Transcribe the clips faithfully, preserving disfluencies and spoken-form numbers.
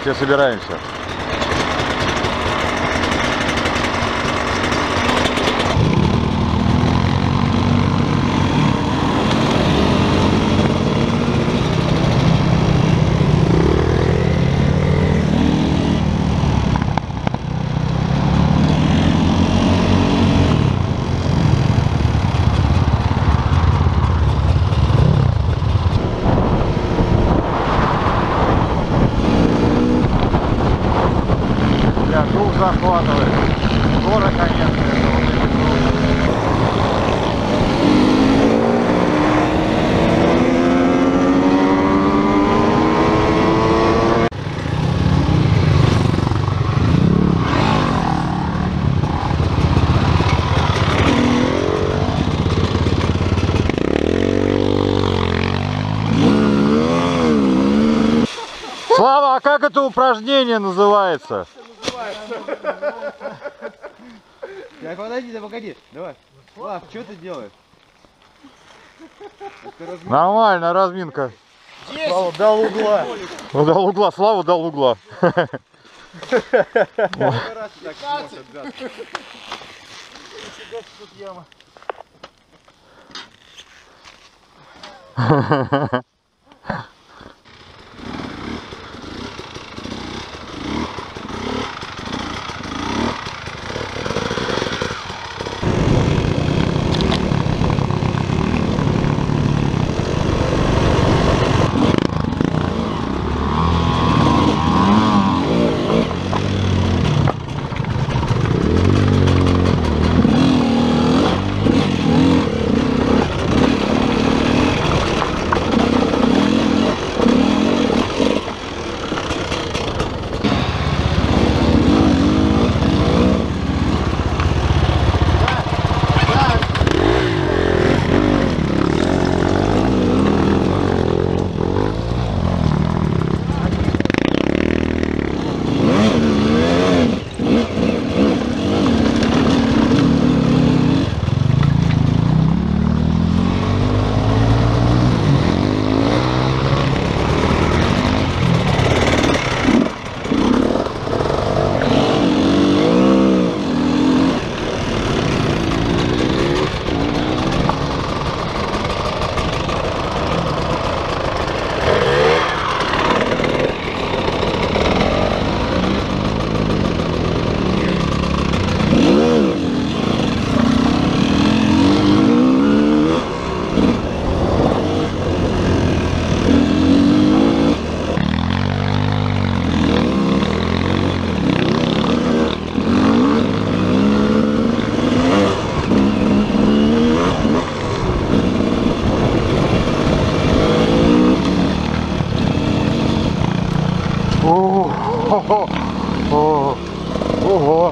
все собираемся. Захватывает. Горы, конечно, это вот эти Слава, а как это упражнение называется? Да подойди, да погоди, давай. Слав, что ты делаешь? Нормально, разминка. Слава дал угла. Дал угла, Слава дал угла. Ого! Ого!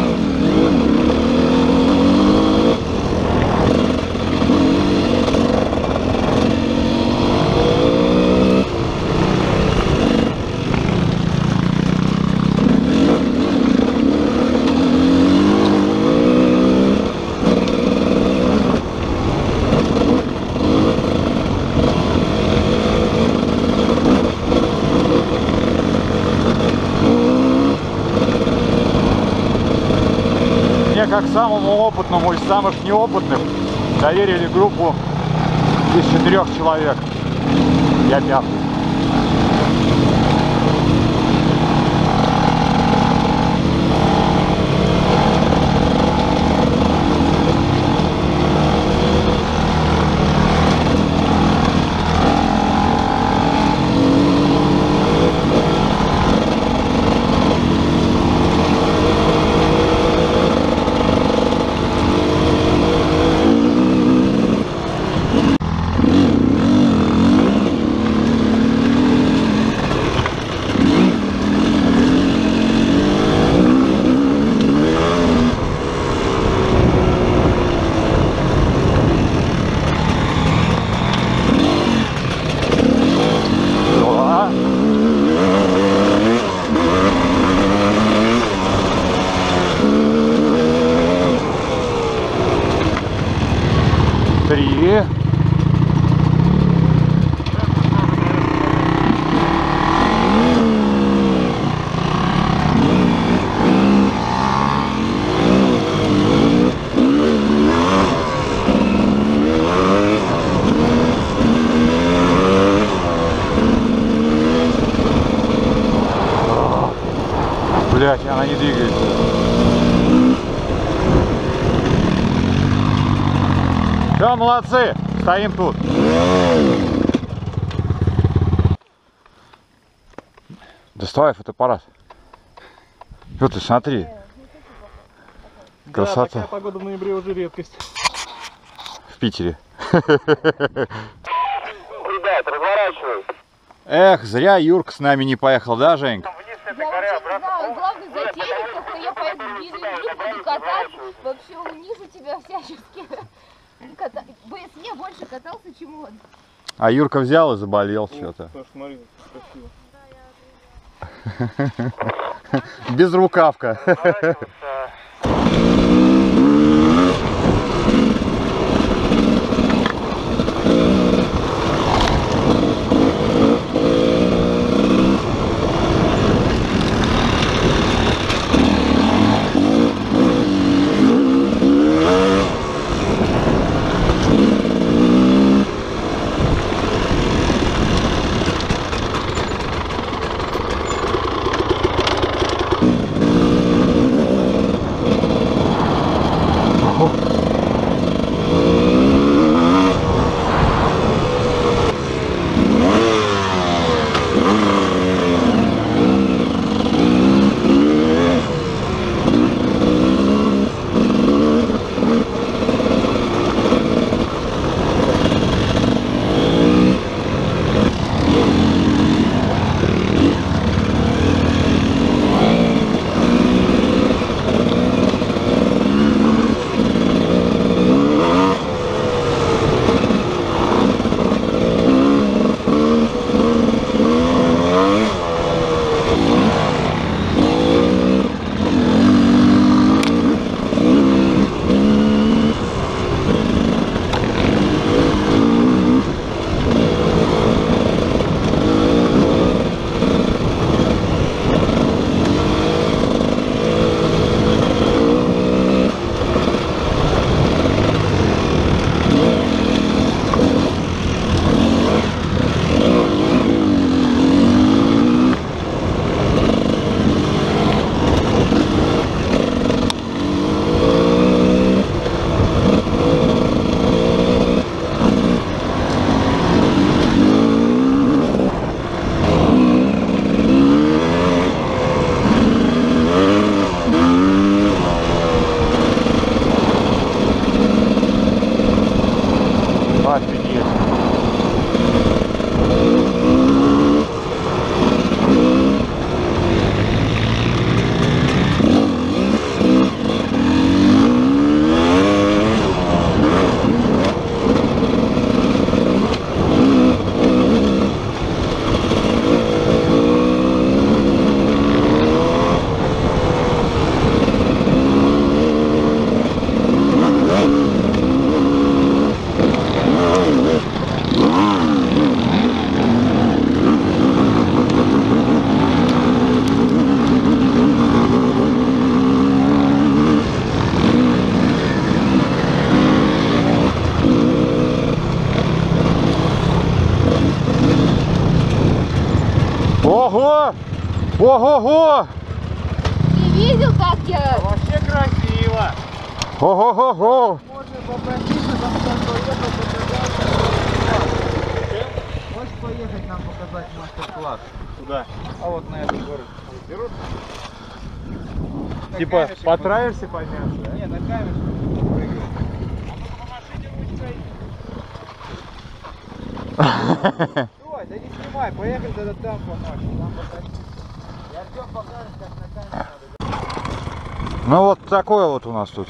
Как самому опытному из самых неопытных доверили группу из четырех человек. Я пятый. Блять, она не двигается. Все, молодцы, стоим тут. Доставай фотоаппарат. Вот ты смотри. Красота. Да, такая погода в ноябре уже редкость. В Питере. Ребят, разворачивай. Эх, зря Юрка с нами не поехал, да, Женька? Я вообще не знаю, главный затейник, только я поеду ближе к буду кататься. Вообще унижу тебя всячески. Ката... БСЕ больше катался, чем он. А Юрка взял и заболел что-то. Саш, смотри, красиво. Без рукавка. Ого! Ого-го! Ты видел, как я? Вообще красиво. Ого-го-го! Можно попросить, потому что поехал показать. Можешь поехать нам показать мастер-класс? Куда? А вот на этот город берут. Типа, по траверсе подняться, да? Не, на камеру прыгают. Ой, да не снимай, поехали тогда там помочь. Там покажи. И Артем покажет, как на камеру надо. Ну вот такое вот у нас тут.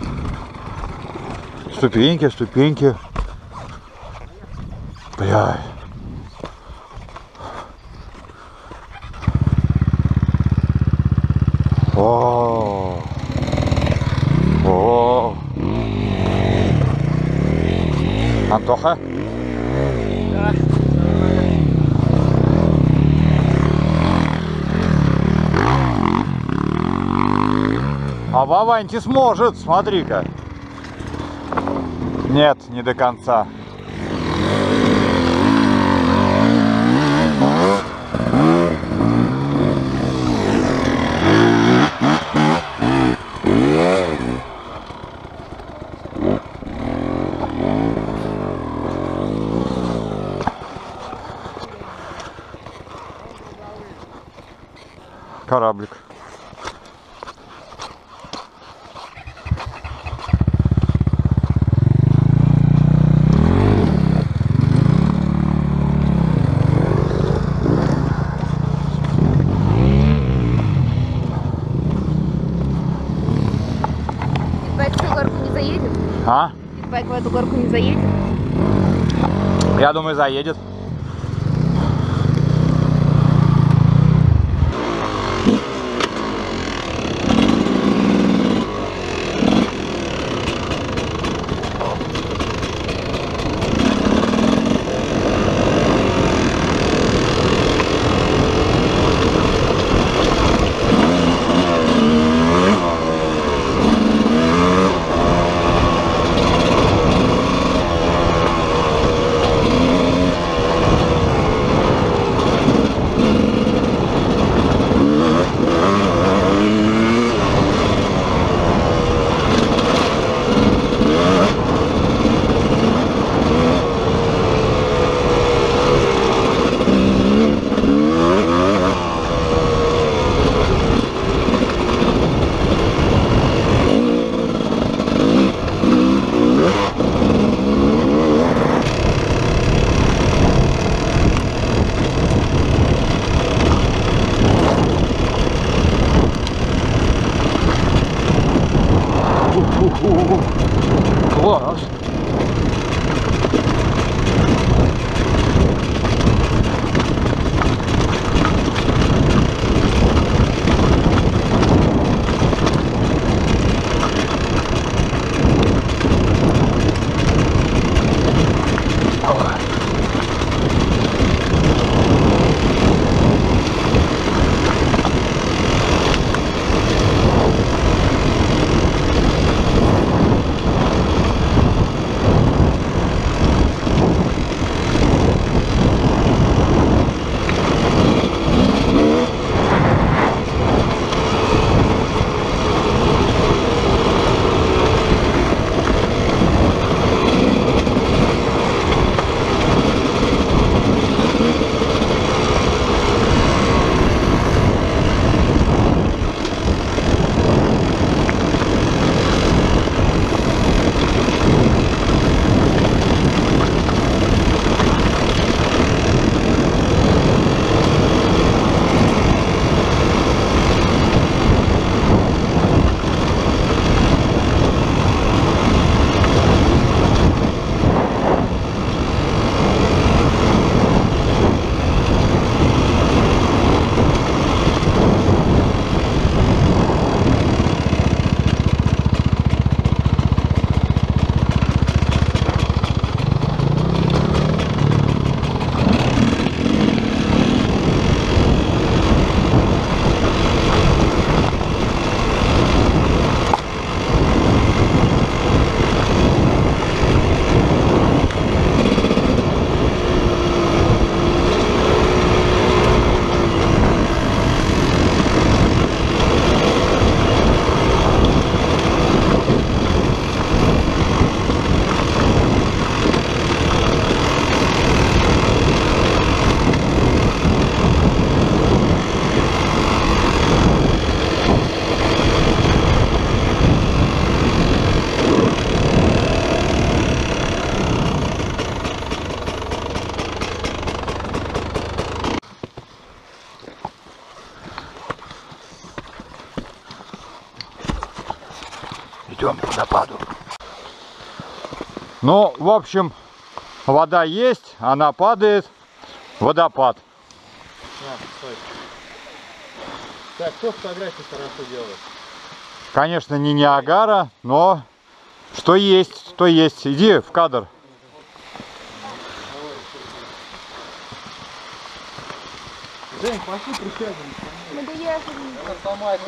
Ступеньки, ступеньки. Бля. О. О. Антоха? Да. А Вованти сможет, смотри-ка. Нет, не до конца. кораблик. Питбайк в эту горку не заедет? А? Питбайк в эту горку не заедет? Я думаю, заедет. Класс. Идем к водопаду. Ну, в общем, вода есть, она падает. Водопад. На, стой. Так, кто фотографии хорошо делает? Конечно, не Ниагара, но что есть, то есть. Иди в кадр. Жень, пошли присядем. Мы доехали. Она сломается.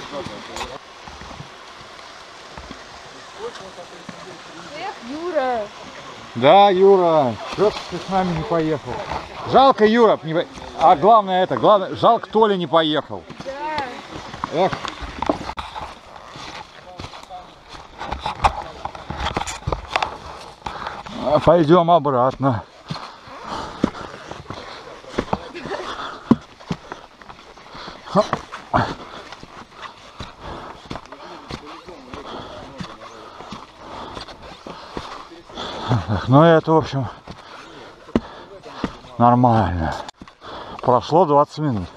Эх, Юра. Да, Юра, что ты с нами не поехал? Жалко, Юра, не... а главное это, главное, жалко, Толя не поехал. Да. Эх. А, пойдем обратно. Ну это, в общем, нормально. Прошло двадцать минут.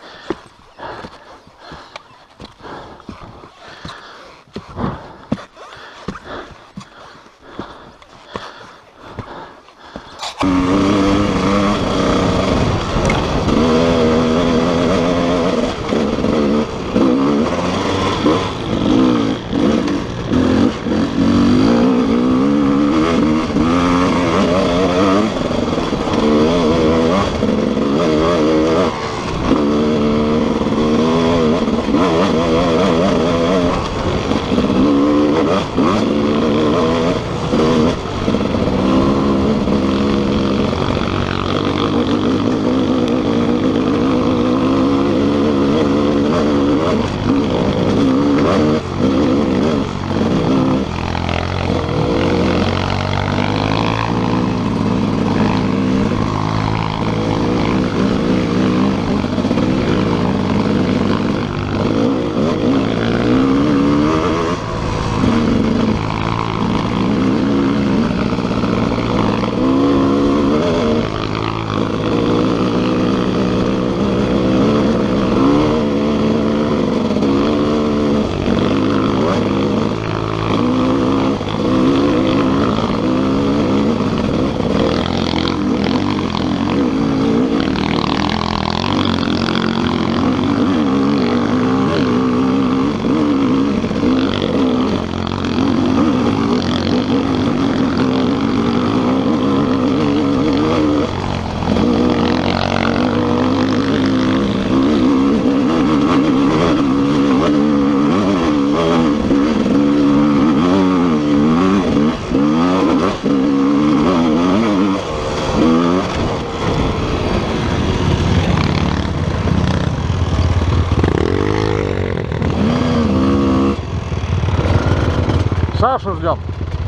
Сашу ждем.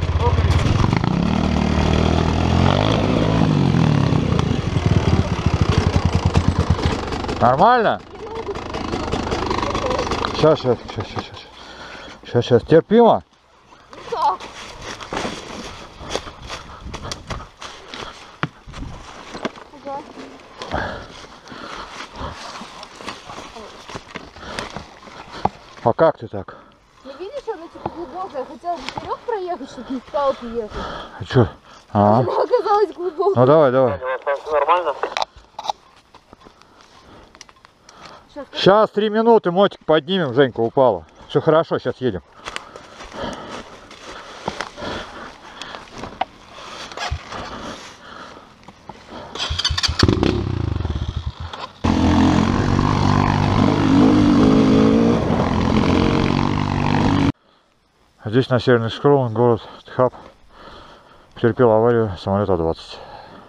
Нормально? Сейчас, сейчас, сейчас, сейчас, сейчас. Сейчас, сейчас. Терпимо? Так. Ага. А как ты так? Ну видишь, она типа глубокая. Хотела вперед проехать, чтобы не стал ехать. А чё? А, Она оказалась глубокой. ну давай, давай. Нормально? Сейчас, Сейчас три минуты, мотик поднимем, Женька упала. Все хорошо, сейчас едем. Здесь на Северный Скролл, город Тхап, потерпел аварию самолета А двадцать.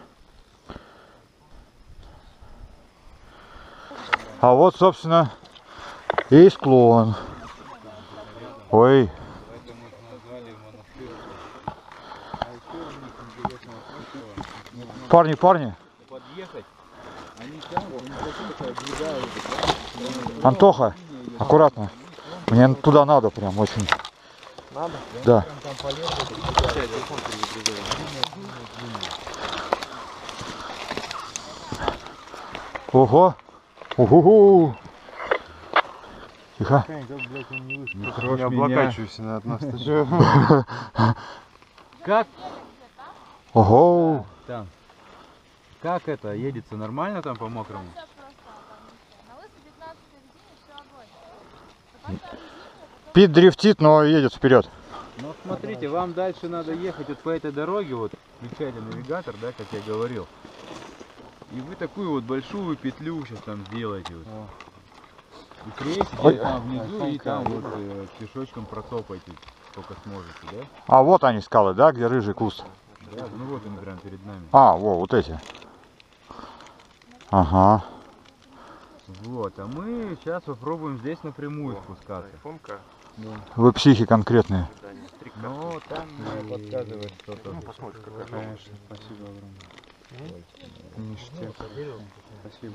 А вот, собственно, и склон. Ой. Парни, парни. Антоха, аккуратно. Мне туда надо прям очень. Надо? Да. Ого. Угу. Тихо. Не облокачивайся на нас. Как Ого. там? Как это? Едется нормально там по мокрому? Пит дрифтит, но едет вперед. Ну смотрите, вам дальше надо ехать вот по этой дороге, вот включайте навигатор, да, как я говорил. И вы такую вот большую петлю сейчас там сделаете. Вот. И крестите там внизу и там вот э, пешочком протопайте, сколько сможете, да? А вот они скалы, да, где рыжий куст. Да, ну вот они прям перед нами. А, во, вот эти. Ага. Вот, а мы сейчас попробуем здесь напрямую спускаться. Вы психи конкретные. Ну, там мне подсказывает что-то. Ну, посмотрим, какая. Конечно, спасибо огромное. Ништяк. Спасибо.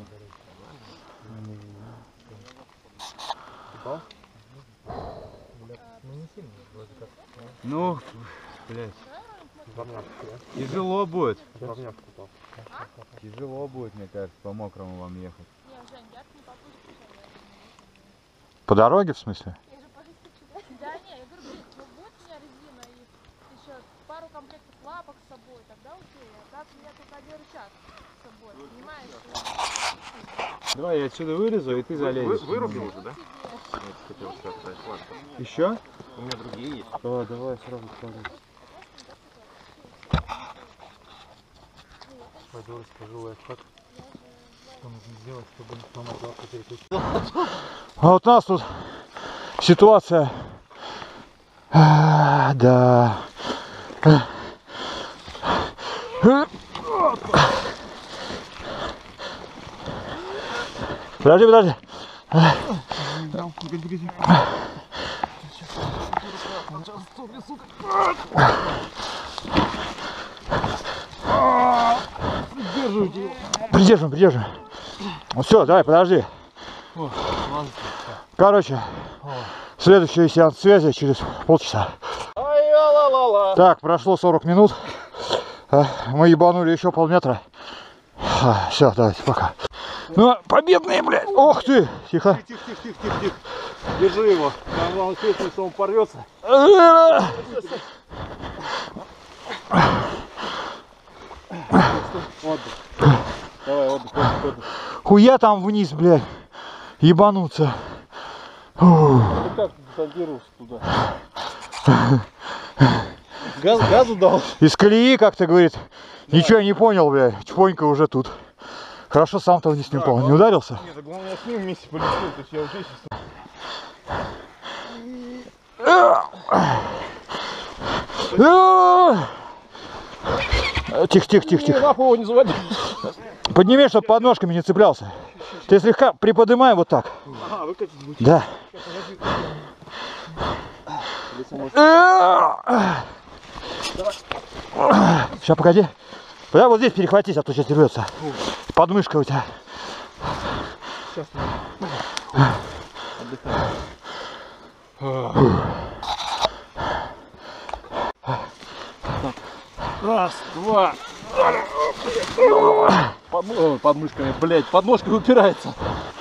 Ну, блядь. Тяжело будет. Говняшку попал. Тяжело будет, мне кажется, по мокрому вам ехать. Не, Жень, я не попустишь. По дороге, в смысле? Я же по-русски читаю. Да не, я говорю, блин, ну будет у меня резина и еще пару комплектов лапок с собой, тогда окей. А так у меня только один рычаг с собой, понимаешь? Давай я отсюда вылезу, и ты залезешь. Вы, вырубил уже, да? Нет, Хотел сказать, ладно. Еще? У меня другие есть. О, давай сразу скажу. Пойду расскажу лайфхак. Что нужно сделать, чтобы мама завтра переключить. А вот у нас тут ситуация. А, да. Подожди, подожди. Придерживаем, придерживаем. Ну все, давай, подожди. Короче, следующий сеанс связи через полчаса. Так, прошло сорок минут. Мы ебанули еще полметра. Все, давайте, пока. Ну, победные, блядь. Ох ты, тихо. Тихо, тихо, тихо, тихо, тихо. Держи его. Там главное, что он порвется. Отдых. Давай, отдых, отдых, отдых. Хуя там вниз, блядь. Ебануться. Ух. Ты как десантировался туда? Газ, газу дал? Из колеи, как-то говорит. Ничего я не понял, блядь. Чпонька уже тут. Хорошо, сам-то вниз не упал. Не ударился? Нет, главное, я с ним вместе полетел, то есть я уже сейчас... Тихо, тихо, тихо, тихо. Лапу его не заводи. Подними, чтобы подножками не цеплялся. Ты слегка приподнимай вот так. Ага, выкатить будет. Да. Сейчас, погоди. Давай вот здесь перехватись, а то сейчас рвется. Подмышка у тебя. Сейчас. Раз, два. Под, о, подмышками, блять, подножкой упирается.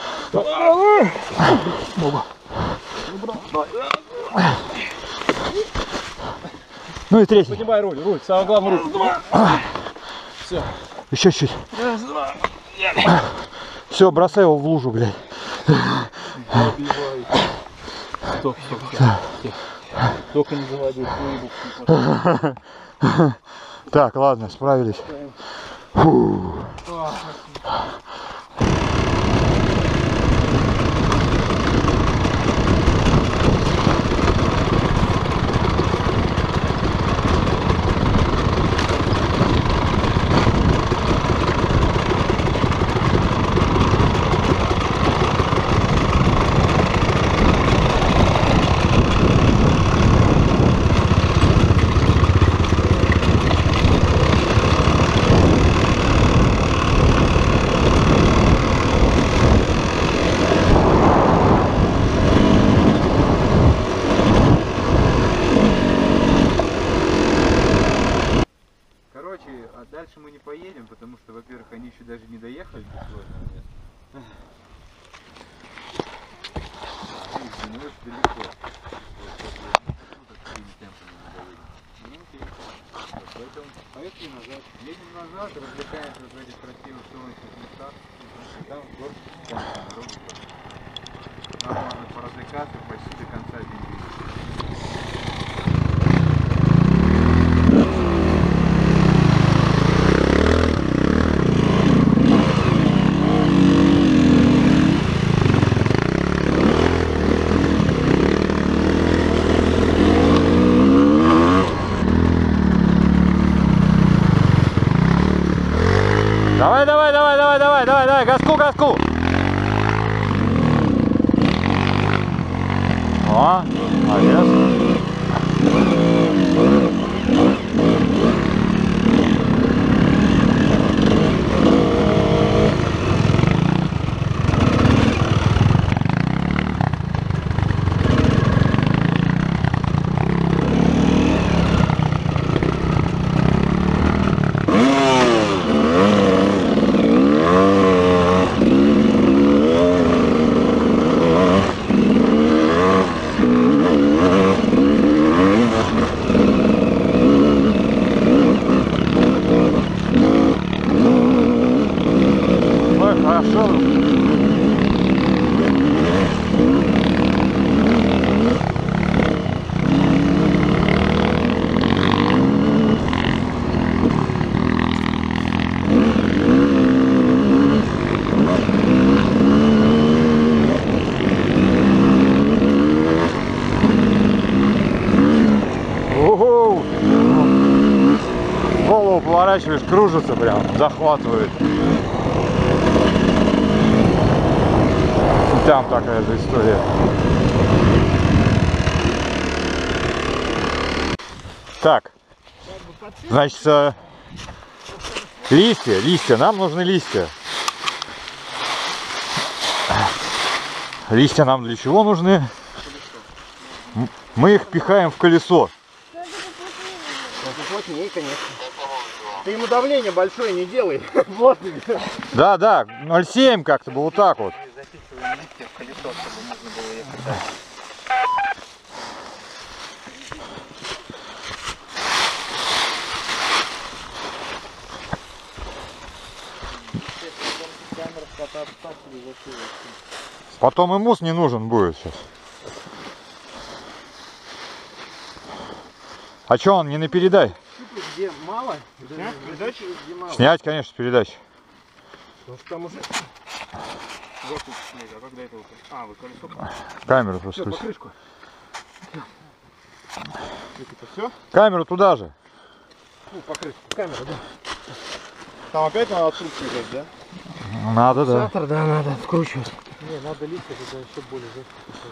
Ну и третий. Поднимай руль, руль, самое главное руль. Все. Еще чуть. Раз, два. Все, бросай его в лужу, блядь. Стоп, стоп, стоп. Только не заводи, выебу. Так, ладно, справились. Фу. А дальше мы не поедем, потому что, во-первых, они еще даже не доехали до сложного места. А их не очень далеко. Поэтому поехали назад. Едем назад, развлекаемся в этих красивых солнечных местах. Там город, там дорога. Нам можно поразвлекаться почти до конца бензина. Давай, давай, давай, давай, давай, давай, давай, газку, газку. О, молодец. Хорошо. Ого! Голову поворачиваешь, кружится прям, захватывает. Там такая же история. Так, значит, э, листья, листья, нам нужны листья. Листья нам для чего нужны? М- Мы их пихаем в колесо. Плотнее, конечно. Ты ему давление большое не делай. Плотный. Да, да, ноль семь как-то бы вот так вот. Запихиваем листья в колесо, чтобы можно было ехать. Потом и мусс не нужен будет сейчас. А чё он не на передай? Где мало? Снять передачи, где мало. Снять, конечно, с передачи. Потому что там уже... А как до этого? А, вы колесо. Камеру просто. Все, включи. покрышку. Это все? Камеру туда же. Ну, покрышку. Камеру, да. Там опять надо открутки взять, да? Надо, да. Фиксатор, да, надо откручивать. Не, надо листья, это еще более жестко.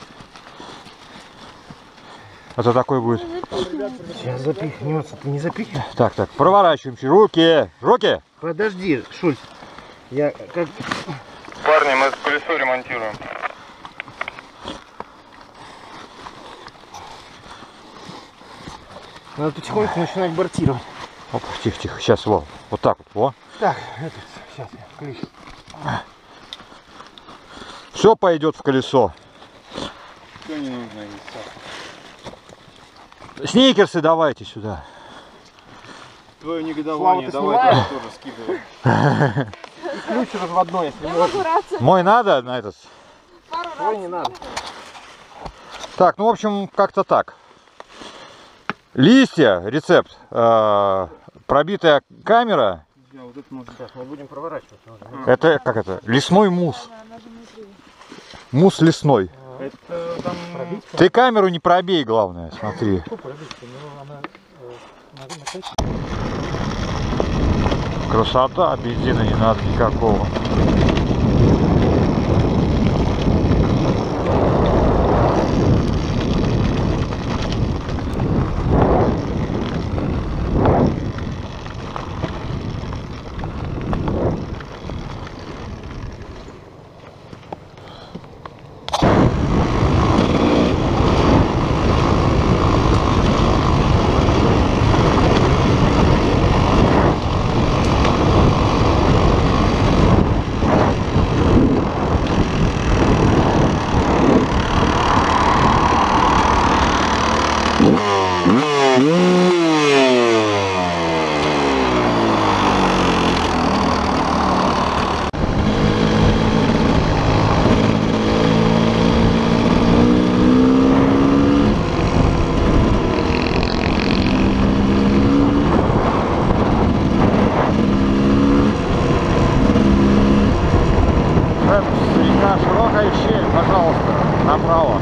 Это такой будет. Сейчас запихнется. Ты не запихивай. Так, так, проворачиваем. Руки, руки. Подожди, Шульц. Я как... Парни, мы колесо ремонтируем. Надо потихоньку начинать бортировать. Оп, тихо, тихо. Сейчас, во. Вот так вот, во. Так, этот, сейчас я ключ. Все пойдет в колесо. Что не нужно есть? Сникерсы давайте сюда. Твое негодование, Слава, давай ты тоже скидывай. И ключ разводной, если Я можно. могу рацию Мой надо на этот? пару Твой раз. не надо. Так, ну в общем, как-то так. Листья, рецепт. Э, пробитая камера. Я вот это можно. Так, мы будем проворачивать. Это как это? Лесной мусс. Мусс лесной. Это там... Пробить? Ты камеру не пробей, главное, смотри. Что пробить? Ну, она... Красота, бензина не надо никакого. Река широкая щель, пожалуйста, направо.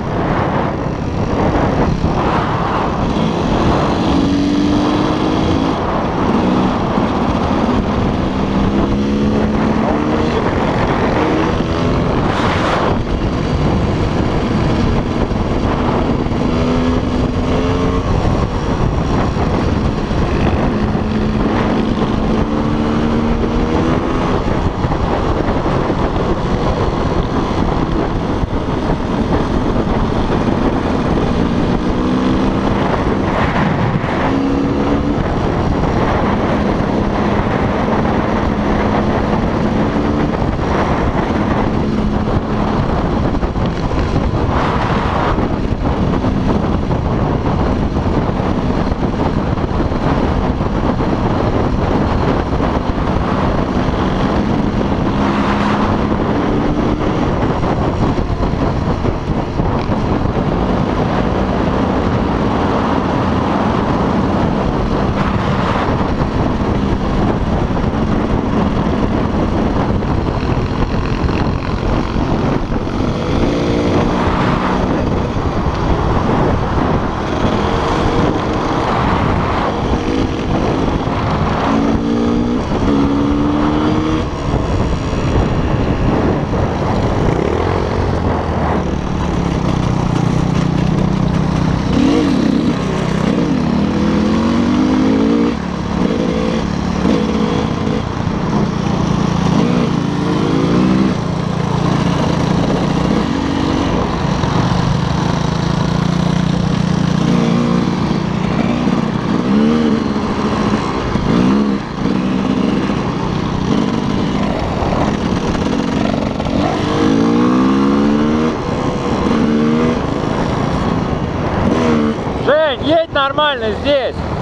Жень, едь нормально здесь.